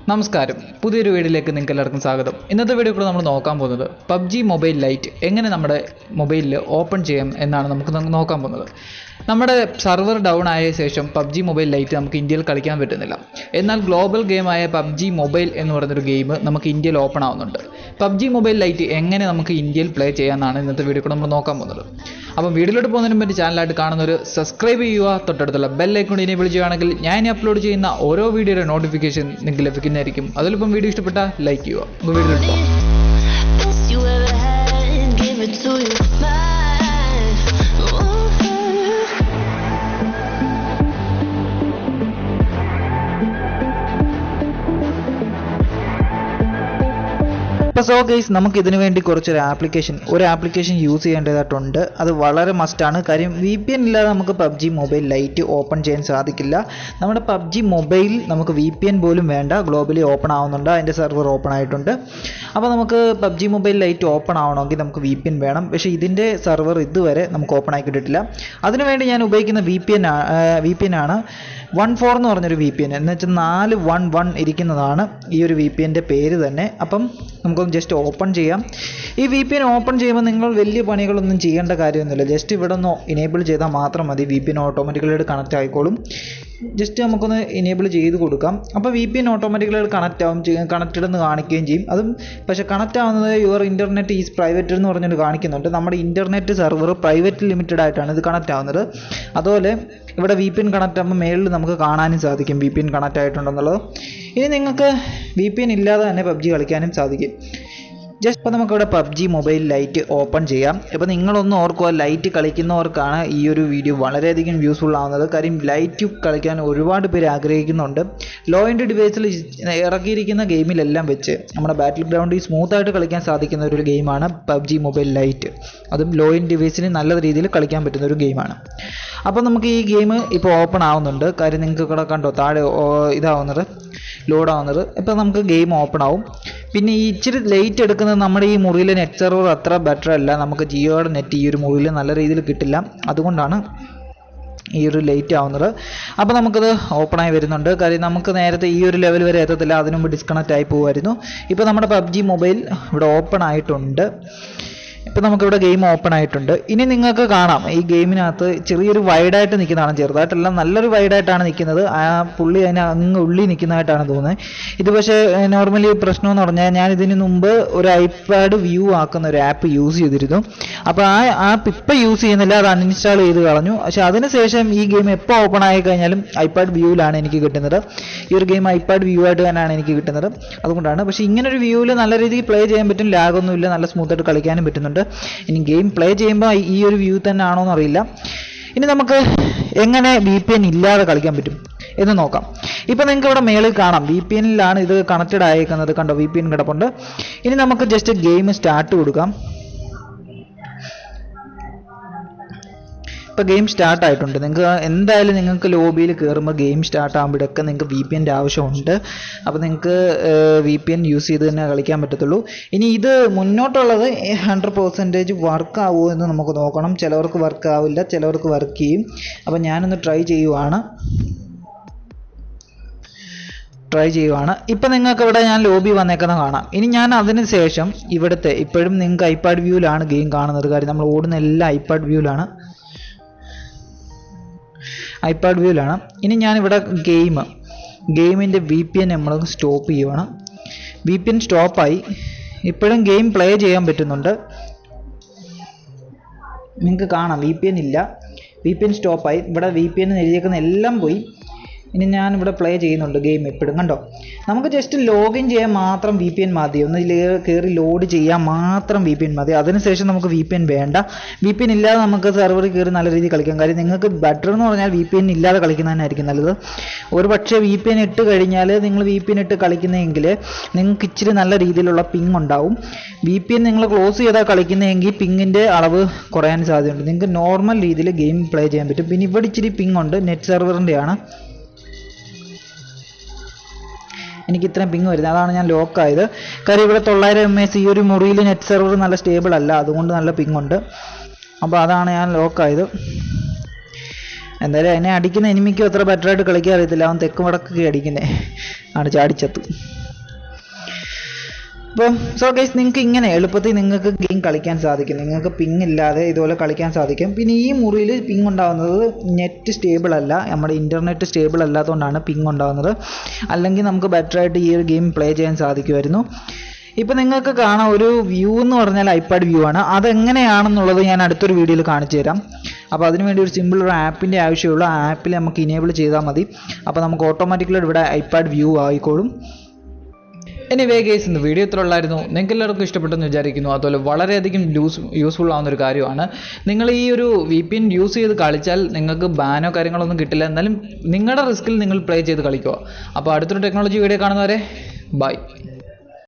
നമസ്കാരം, പുതിയൊരു വീഡിയോയിലേക്ക് നിങ്ങൾക്ക് എല്ലാവർക്കും സ്വാഗതം. ഇന്നത്തെ വീഡിയോ കൂടെ നമ്മൾ നോക്കാൻ പോകുന്നത് PUBG മൊബൈൽ ലൈറ്റ് എങ്ങനെ നമ്മുടെ മൊബൈലിൽ ഓപ്പൺ ചെയ്യാം എന്നാണ് നമുക്ക് നോക്കാൻ പോകുന്നത്. നമ്മുടെ സർവർ ഡൗൺ ആയ ശേഷം PUBG മൊബൈൽ ലൈറ്റ് നമുക്ക് ഇന്ത്യയിൽ കളിക്കാൻ പറ്റുന്നില്ല. എന്നാൽ ഗ്ലോബൽ ഗെയിമായ PUBG മൊബൈൽ എന്ന് പറയുന്നൊരു ഗെയിം നമുക്ക് ഇന്ത്യയിൽ ഓപ്പൺ ആവുന്നുണ്ട്. PUBG മൊബൈൽ ലൈറ്റ് എങ്ങനെ നമുക്ക് ഇന്ത്യയിൽ പ്ലേ ചെയ്യാമെന്നാണ് ഇന്നത്തെ വീഡിയോ കൂടെ നമ്മൾ നോക്കാൻ പോകുന്നത്. അപ്പം വീഡിയോയിലോട്ട് പോകുന്നതിന് മുമ്പ് ചാനലായിട്ട് കാണുന്നൊരു സബ്സ്ക്രൈബ് ചെയ്യുക, തൊട്ടടുത്തുള്ള ബെൽ ഐക്കൺ എനേബിൾ ചെയ്യുകയാണെങ്കിൽ ഞാൻ അപ്ലോഡ് ചെയ്യുന്ന ഓരോ വീഡിയോയുടെ നോട്ടിഫിക്കേഷൻ നിങ്ങൾക്ക് ലഭിക്കുന്നതായിരിക്കും. അതിലിപ്പം വീഡിയോ ഇഷ്ടപ്പെട്ടാൽ ലൈക്ക് ചെയ്യുക. നമുക്ക് വീഡിയോയിലോട്ട് പോകാം. സോ ഗൈസ്, നമുക്ക് ഇതിനു വേണ്ടി കുറച്ചൊരു ആപ്ലിക്കേഷൻ യൂസ് ചെയ്യേണ്ടതായിട്ടുണ്ട്. അത് വളരെ മസ്റ്റാണ്. കാര്യം VPN ഇല്ലാതെ നമുക്ക് PUBG മൊബൈൽ ലൈറ്റ് ഓപ്പൺ ചെയ്യാൻ സാധിക്കില്ല. നമ്മുടെ PUBG മൊബൈൽ നമുക്ക് VPN പോലും വേണ്ട, ഗ്ലോബലി ഓപ്പൺ ആവുന്നുണ്ട്. അതിൻ്റെ സെർവർ ഓപ്പൺ ആയിട്ടുണ്ട്. അപ്പോൾ നമുക്ക് PUBG മൊബൈൽ ലൈറ്റ് ഓപ്പൺ ആവണമെങ്കിൽ നമുക്ക് VPN വേണം. പക്ഷേ ഇതിൻ്റെ സെർവർ ഇതുവരെ നമുക്ക് ഓപ്പൺ ആക്കി കിട്ടിയിട്ടില്ല. അതിനുവേണ്ടി ഞാൻ ഉപയോഗിക്കുന്ന VPN ആണ് 14 എന്ന് പറഞ്ഞൊരു VPN. എന്ന് വെച്ചാൽ 411 ഇരിക്കുന്നതാണ് ഈ ഒരു VPNൻ്റെ പേര് തന്നെ. അപ്പം നമുക്കൊന്ന് ജസ്റ്റ് ഓപ്പൺ ചെയ്യാം. ഈ VPN ഓപ്പൺ ചെയ്യുമ്പോൾ നിങ്ങൾ വലിയ പണികളൊന്നും ചെയ്യേണ്ട കാര്യമൊന്നുമില്ല. ജസ്റ്റ് ഇവിടെ ഒന്ന് ഇനേബിൾ ചെയ്താൽ മാത്രം മതി. VPN ഓട്ടോമാറ്റിക്കലായിട്ട് കണക്റ്റ് ആയിക്കോളും. ജസ്റ്റ് നമുക്കൊന്ന് ഇനേബിൾ ചെയ്ത് കൊടുക്കാം. അപ്പോൾ VPN ഓട്ടോമാറ്റിക്കലായിട്ട് കണക്റ്റഡ് എന്ന് കാണിക്കുകയും ചെയ്യും. അതും പക്ഷേ കണക്റ്റ് ആവുന്നത് യുവർ ഇൻ്റർനെറ്റ് ഈസ് പ്രൈവറ്റ് എന്ന് പറഞ്ഞിട്ട് കാണിക്കുന്നുണ്ട്. നമ്മുടെ ഇൻ്റർനെറ്റ് സെർവർ പ്രൈവറ്റ് ലിമിറ്റഡ് ആയിട്ടാണ് ഇത് കണക്റ്റ് ആവുന്നത്. അതുപോലെ ഇവിടെ VPN കണക്റ്റ് ആകുമ്പോൾ മേളിൽ നമുക്ക് കാണാനും സാധിക്കും VPN കണക്റ്റ് ആയിട്ടുണ്ടെന്നുള്ളത്. ഇനി നിങ്ങൾക്ക് VPN ഇല്ലാതെ തന്നെ PUBG കളിക്കാനും സാധിക്കും. ജസ്റ്റ് ഇപ്പോൾ നമുക്കിവിടെ PUBG മൊബൈൽ ലൈറ്റ് ഓപ്പൺ ചെയ്യാം. ഇപ്പോൾ നിങ്ങളൊന്ന് ഓർക്കുക, ലൈറ്റ് കളിക്കുന്നവർക്കാണ് ഈ ഒരു വീഡിയോ വളരെയധികം യൂസ്ഫുൾ ആവുന്നത്. കാര്യം ലൈറ്റ് കളിക്കാൻ ഒരുപാട് പേര് ആഗ്രഹിക്കുന്നുണ്ട്. ലോ എൻഡ് ഡിവൈസിൽ ഇറക്കിയിരിക്കുന്ന ഗെയിമിലെല്ലാം വെച്ച് നമ്മുടെ ബാറ്റിൽ ഗ്രൗണ്ടിൽ സ്മൂത്തായിട്ട് കളിക്കാൻ സാധിക്കുന്ന ഒരു ഗെയിമാണ് PUBG മൊബൈൽ ലൈറ്റ്. അതും ലോ എൻഡ് ഡിവൈസിന് നല്ല രീതിയിൽ കളിക്കാൻ പറ്റുന്ന ഒരു ഗെയിമാണ്. അപ്പോൾ നമുക്ക് ഈ ഗെയിം ഇപ്പോൾ ഓപ്പൺ ആവുന്നുണ്ട്. കാര്യം നിങ്ങൾക്ക് ഇവിടെ കണ്ടോ താഴെ ലോഡാവുന്നത്. ഇപ്പോൾ നമുക്ക് ഗെയിം ഓപ്പൺ ആവും. പിന്നെ ഈ ഇച്ചിരി ലേറ്റ് എടുക്കുന്നത് നമ്മുടെ ഈ മുറിയിലെ നെറ്റ് സെർവർ അത്ര ബെറ്റർ അല്ല. നമുക്ക് ജിയോയുടെ നെറ്റ് ഈ ഒരു മുറിയിൽ നല്ല രീതിയിൽ കിട്ടില്ല. അതുകൊണ്ടാണ് ഈ ഒരു ലേറ്റ് ആവുന്നത്. അപ്പോൾ നമുക്കത് ഓപ്പണായി വരുന്നുണ്ട്. കാര്യം നമുക്ക് നേരത്തെ ഈ ഒരു ലെവൽ വരെ എത്തത്തില്ല, അതിനു മുമ്പ് ഡിസ്കണക്റ്റ് ആയി പോകുമായിരുന്നു. ഇപ്പോൾ നമ്മുടെ PUBG മൊബൈൽ ഇവിടെ ഓപ്പൺ ആയിട്ടുണ്ട്. ഇപ്പോൾ നമുക്കിവിടെ ഗെയിം ഓപ്പൺ ആയിട്ടുണ്ട്. ഇനി നിങ്ങൾക്ക് കാണാം ഈ ഗെയിമിനകത്ത് ചെറിയൊരു വൈഡായിട്ട് നിൽക്കുന്നതാണ്. ചെറുതായിട്ടല്ല, നല്ലൊരു വൈഡായിട്ടാണ് നിൽക്കുന്നത്. ആ പുള്ളി അതിന് അങ്ങ് ഉള്ളിൽ നിൽക്കുന്നതായിട്ടാണ് തോന്നുന്നത്. ഇത് പക്ഷേ നോർമലി പ്രശ്നമെന്ന് പറഞ്ഞാൽ ഞാൻ ഇതിന് മുമ്പ് ഒരു iPad വ്യൂ ആക്കുന്ന ഒരു ആപ്പ് യൂസ് ചെയ്തിരുന്നു. അപ്പോൾ ആ ആപ്പ് ഇപ്പോൾ യൂസ് ചെയ്യുന്നില്ല, അത് അൺഇൻസ്റ്റാൾ ചെയ്ത് കളഞ്ഞു. പക്ഷേ അതിനുശേഷം ഈ ഗെയിം എപ്പോൾ ഓപ്പൺ ആയി കഴിഞ്ഞാലും iPad വ്യൂവിലാണ് എനിക്ക് കിട്ടുന്നത്. ഈ ഒരു ഗെയിം iPad വ്യൂ ആയിട്ട് തന്നെയാണ് എനിക്ക് കിട്ടുന്നത്. അതുകൊണ്ടാണ്. പക്ഷേ ഇങ്ങനൊരു വ്യൂവിൽ നല്ല രീതിയിൽ പ്ലേ ചെയ്യാൻ പറ്റും. ലാഗൊന്നുമില്ല, നല്ല സ്മൂത്തായിട്ട് കളിക്കാനും പറ്റുന്നുണ്ട്. ഇനി ഗെയിം പ്ലേ ചെയ്യുമ്പോൾ ഈ ഒരു വ്യൂ തന്നെ ആണോ എന്നറിയില്ല. ഇനി നമുക്ക് എങ്ങനെ VPN ഇല്ലാതെ കളിക്കാൻ പറ്റും എന്ന് നോക്കാം. ഇപ്പോൾ നിങ്ങൾക്ക് ഇവിടെ മേളിൽ കാണാം VPNലാണ് ഇത് കണക്റ്റഡ് ആയിരിക്കുന്നത്. കണ്ടോ, VPN കിടപ്പുണ്ട്. ഇനി നമുക്ക് ജസ്റ്റ് ഗെയിം സ്റ്റാർട്ട് കൊടുക്കാം. ഇപ്പോൾ ഗെയിം സ്റ്റാർട്ട് ആയിട്ടുണ്ട്. നിങ്ങൾക്ക് ലോബിയിൽ കയറുമ്പോൾ ഗെയിം സ്റ്റാർട്ട് ആകുമ്പോഴൊക്കെ നിങ്ങൾക്ക് VPNൻ്റെ ആവശ്യമുണ്ട്. അപ്പോൾ നിങ്ങൾക്ക് VPN യൂസ് ചെയ്ത് തന്നെ കളിക്കാൻ പറ്റത്തുള്ളൂ. ഇനി ഇത് മുന്നോട്ടുള്ളത് 100% വർക്ക് ആവുമോ എന്ന് നമുക്ക് നോക്കണം. ചിലവർക്ക് വർക്ക് ആവില്ല, ചിലവർക്ക് വർക്ക് ചെയ്യും. അപ്പോൾ ഞാനൊന്ന് ട്രൈ ചെയ്യുവാണ്. ഇപ്പം നിങ്ങൾക്ക് ഇവിടെ ഞാൻ ലോബി വന്നേക്കുന്നത് കാണാം. ഇനി ഞാൻ അതിന് ശേഷം ഇവിടുത്തെ ഇപ്പോഴും നിങ്ങൾക്ക് iPad വ്യൂവിലാണ് ഗെയിം കാണുന്നത്. കാര്യം നമ്മൾ ഓടുന്ന എല്ലാം iPad വ്യൂവിലാണ്. ഇനി ഞാനിവിടെ ഗെയിമിൻ്റെ VPN നമ്മൾ സ്റ്റോപ്പ് ചെയ്യുവാണ്. VPN സ്റ്റോപ്പായി. ഇപ്പോഴും ഗെയിം പ്ലേ ചെയ്യാൻ പറ്റുന്നുണ്ട്. നിങ്ങൾക്ക് കാണാം VPN ഇല്ല, VPN സ്റ്റോപ്പായി. ഇവിടെ VPN എഴുതിയേക്കുന്ന എല്ലാം പോയി. ഇനി ഞാനിവിടെ പ്ലേ ചെയ്യുന്നുണ്ട് ഗെയിം എപ്പോഴും. കണ്ടോ, നമുക്ക് ജസ്റ്റ് ലോഗിൻ ചെയ്യാൻ മാത്രം VPN മതി. ഒന്ന് കയറി ലോഡ് ചെയ്യാൻ മാത്രം VPN മതി. അതിനുശേഷം നമുക്ക് VPN വേണ്ട. VPN ഇല്ലാതെ നമുക്ക് സെർവറിൽ കയറി നല്ല രീതിയിൽ കളിക്കാം. കാര്യം നിങ്ങൾക്ക് ബെറ്റർ എന്ന് പറഞ്ഞാൽ VPN ഇല്ലാതെ കളിക്കുന്നതന്നെയായിരിക്കും നല്ലത്. ഒരു പക്ഷേ VPN ഇട്ട് കഴിഞ്ഞാൽ നിങ്ങൾ VPN ഇട്ട് കളിക്കുന്നതെങ്കിൽ നിങ്ങൾക്ക് ഇച്ചിരി നല്ല രീതിയിലുള്ള പിങ് ഉണ്ടാവും. VPN നിങ്ങൾ ക്ലോസ് ചെയ്താൽ കളിക്കുന്നതെങ്കിൽ പിങ്ങിൻ്റെ അളവ് കുറയാൻ സാധ്യതയുണ്ട്. നിങ്ങൾക്ക് നോർമൽ രീതിയിൽ ഗെയിം പ്ലേ ചെയ്യാൻ പറ്റും. പിന്നെ ഇവിടെ ഇച്ചിരി പിങ് ഉണ്ട്, നെറ്റ് സെർവറിൻ്റെയാണ് എനിക്ക് ഇത്രയും പിങ് വരുന്നത്. അതാണ് ഞാൻ ലോക്കായത്. കാര്യം ഇവിടെ 900 MAs ഈ ഒരു മുറിയിൽ നെറ്റ് സെർവർ നല്ല സ്റ്റേബിൾ അല്ല, അതുകൊണ്ട് നല്ല പിങ് ഉണ്ട്. അപ്പോൾ അതാണ് ഞാൻ ലോക്കായത്. എന്തായാലും എന്നെ അടിക്കുന്ന എനിമിക്കും അത്ര ബെറ്ററായിട്ട് കളിക്കാൻ അറിയത്തില്ല. അവൻ തെക്ക് വടക്കൊക്കെ അടിക്കുന്നേ ആണ് ചാടിച്ചത്ത്. അപ്പം സോ ഗൈസ് നിങ്ങൾക്ക് ഇങ്ങനെ എളുപ്പത്തിൽ നിങ്ങൾക്ക് ഗെയിം കളിക്കാൻ സാധിക്കും. നിങ്ങൾക്ക് പിങ് ഇല്ലാതെ ഇതുപോലെ കളിക്കാൻ സാധിക്കും. പിന്നെ ഈ മുറിയിൽ പിങ് ഉണ്ടാകുന്നത് നെറ്റ് സ്റ്റേബിൾ അല്ല, നമ്മുടെ ഇൻ്റർനെറ്റ് സ്റ്റേബിൾ അല്ലാത്തതുകൊണ്ടാണ് പിങ് ഉണ്ടാകുന്നത്. അല്ലെങ്കിൽ നമുക്ക് ബെറ്ററായിട്ട് ഈ ഒരു ഗെയിം പ്ലേ ചെയ്യാൻ സാധിക്കുമായിരുന്നു. ഇപ്പം നിങ്ങൾക്ക് കാണാം ഒരു വ്യൂ എന്ന് പറഞ്ഞാൽ ഐപാഡ് വ്യൂ ആണ്. അതെങ്ങനെയാണെന്നുള്ളത് ഞാൻ അടുത്തൊരു വീഡിയോയിൽ കാണിച്ചു തരാം. അപ്പോൾ അതിനുവേണ്ടി ഒരു സിമ്പിൾ ഒരു ആപ്പിൻ്റെ ആവശ്യമുള്ളൂ. ആ ആപ്പിൽ നമുക്ക് ഇനേബിൾ ചെയ്താൽ മതി. അപ്പോൾ നമുക്ക് ഓട്ടോമാറ്റിക്കലി ഇവിടെ ഐപാഡ് വ്യൂ ആയിക്കോളും. എനിവേ ഗൈസ്, ഇന്ന് വീഡിയോ ഇത്ര ഉള്ളായിരുന്നു. നിങ്ങൾക്ക് എല്ലാവർക്കും ഇഷ്ടപ്പെട്ടെന്ന് വിചാരിക്കുന്നു. അതുപോലെ വളരെയധികം യൂസ്ഫുൾ ആവുന്നൊരു കാര്യമാണ്. നിങ്ങൾ ഈ ഒരു VPN യൂസ് ചെയ്ത് കളിച്ചാൽ നിങ്ങൾക്ക് ബാനോ കാര്യങ്ങളൊന്നും കിട്ടില്ല. എന്നാലും നിങ്ങളുടെ റിസ്കിൽ നിങ്ങൾ പ്ലേ ചെയ്ത് കളിക്കുക. അപ്പോൾ അടുത്തൊരു ടെക്നോളജി വീഡിയോ കാണുന്നവരെ ബൈ.